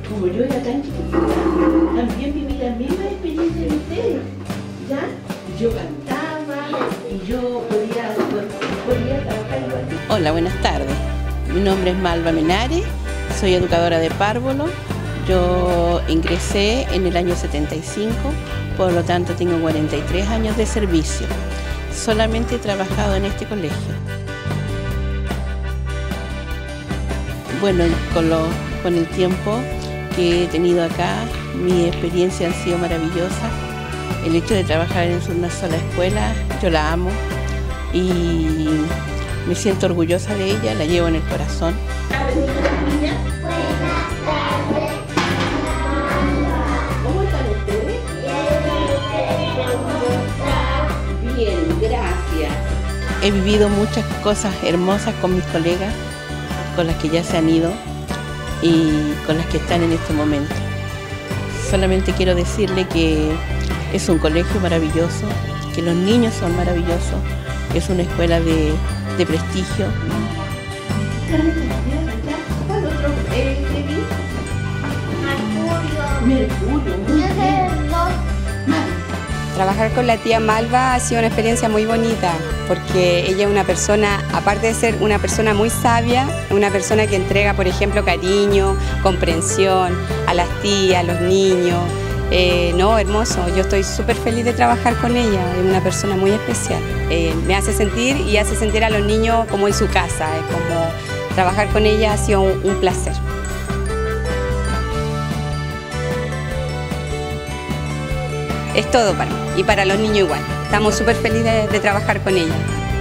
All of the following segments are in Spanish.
como yo era tan chiquitita, también viví la misma experiencia de ustedes, ¿ya? Yo cantaba y yo podía trabajar igual. Hola, buenas tardes. Mi nombre es Malva Menares, soy educadora de párvulo. Yo ingresé en el año 75, por lo tanto tengo 43 años de servicio. Solamente he trabajado en este colegio. Bueno, con el tiempo que he tenido acá, mi experiencia ha sido maravillosa. El hecho de trabajar en una sola escuela, yo la amo y me siento orgullosa de ella, la llevo en el corazón. ¿Cómo están ustedes? Bien, gracias. He vivido muchas cosas hermosas con mis colegas, con las que ya se han ido y con las que están en este momento. Solamente quiero decirle que es un colegio maravilloso, que los niños son maravillosos, que es una escuela de prestigio. ¿Cuál otro? Mercurio, muy bien. Trabajar con la tía Malva ha sido una experiencia muy bonita porque ella es una persona, aparte de ser una persona muy sabia, una persona que entrega, por ejemplo, cariño, comprensión a las tías, a los niños. No, hermoso, yo estoy súper feliz de trabajar con ella, es una persona muy especial. Me hace sentir y hace sentir a los niños como en su casa, como trabajar con ella ha sido un placer. Es todo para mí y para los niños igual. Estamos súper felices de trabajar con ella.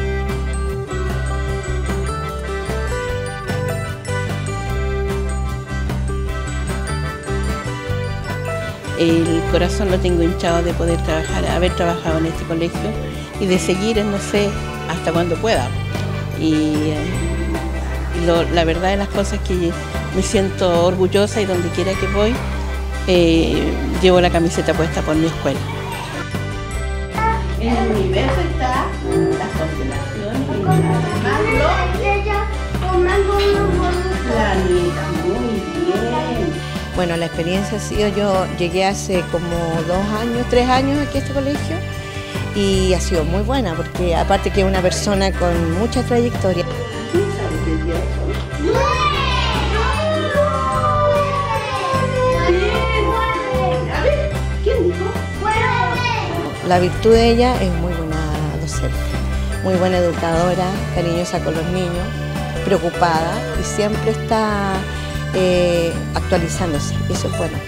El corazón lo tengo hinchado de poder haber trabajado en este colegio y de seguir, no sé, hasta cuando pueda. La verdad de las cosas es que me siento orgullosa y donde quiera que voy, llevo la camiseta puesta por mi escuela. En el universo está las constelaciones y planetas, muy bien. Bueno, la experiencia ha sido, yo llegué hace como 3 años aquí a este colegio y ha sido muy buena porque aparte que es una persona con mucha trayectoria. ¿Quién sabe qué día es hoy? A ver, ¿quién dijo? La virtud de ella es muy buena docente, muy buena educadora, cariñosa con los niños, preocupada y siempre está actualizándose, eso es bueno.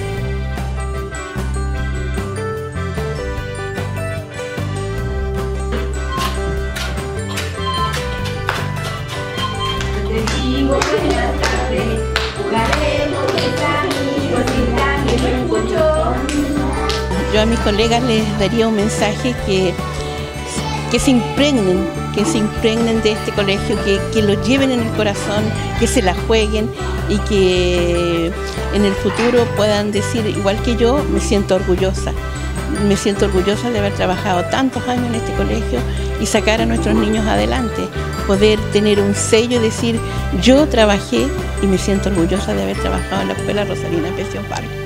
Yo a mis colegas les daría un mensaje que se impregnen de este colegio, que lo lleven en el corazón, que se la jueguen y que en el futuro puedan decir, igual que yo, me siento orgullosa de haber trabajado tantos años en este colegio y sacar a nuestros niños adelante, poder tener un sello y decir, yo trabajé y me siento orgullosa de haber trabajado en la Escuela Rosalina Pensión Parque.